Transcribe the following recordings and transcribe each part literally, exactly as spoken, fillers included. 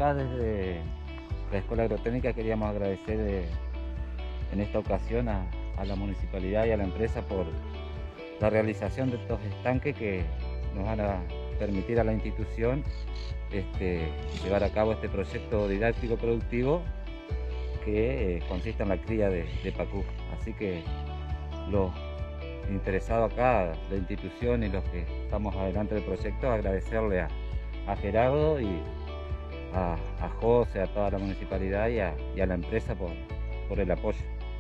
acá desde la Escuela Agrotécnica queríamos agradecer eh, en esta ocasión a, a la municipalidad y a la empresa por la realización de estos estanques que nos van a permitir a la institución este, llevar a cabo este proyecto didáctico productivo que eh, consiste en la cría de, de pacú. Así que los interesados acá, la institución y los que estamos adelante del proyecto, agradecerle a, a Gerardo y a, a José, a toda la municipalidad y a, y a la empresa por, por el apoyo.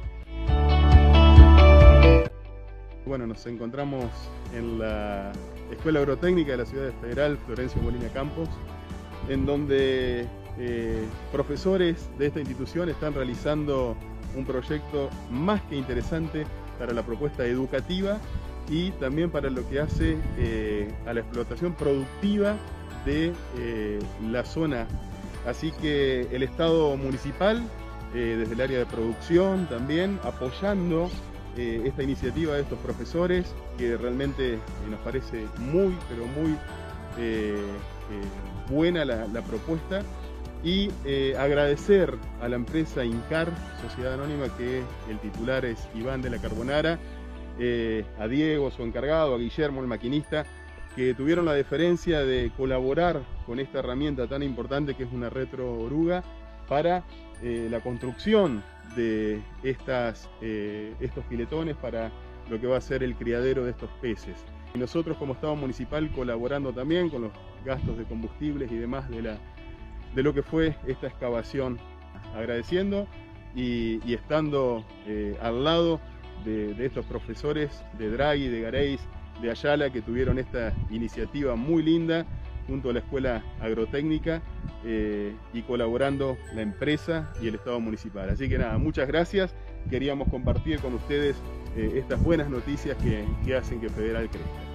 Bueno, nos encontramos en la Escuela Agrotécnica de la Ciudad Federal, Florencio Molina Campos, en donde eh, profesores de esta institución están realizando un proyecto más que interesante para la propuesta educativa y también para lo que hace eh, a la explotación productiva de eh, la zona. Así que el Estado municipal, eh, desde el área de producción también, apoyando eh, esta iniciativa de estos profesores, que realmente eh, nos parece muy, pero muy eh, eh, buena la, la propuesta. Y eh, agradecer a la empresa INCAR, Sociedad Anónima, que el titular es Iván de la Carbonara, eh, a Diego, su encargado, a Guillermo, el maquinista, que tuvieron la deferencia de colaborar con esta herramienta tan importante que es una retro oruga para eh, la construcción de estas, eh, estos filetones para lo que va a ser el criadero de estos peces. Y nosotros como Estado municipal colaborando también con los gastos de combustibles y demás de, la, de lo que fue esta excavación, agradeciendo y, y estando eh, al lado de, de estos profesores de Draghi, de Gareis, de Ayala, que tuvieron esta iniciativa muy linda junto a la Escuela Agrotécnica eh, y colaborando la empresa y el Estado municipal. Así que nada, muchas gracias. Queríamos compartir con ustedes eh, estas buenas noticias que, que hacen que Federal crezca.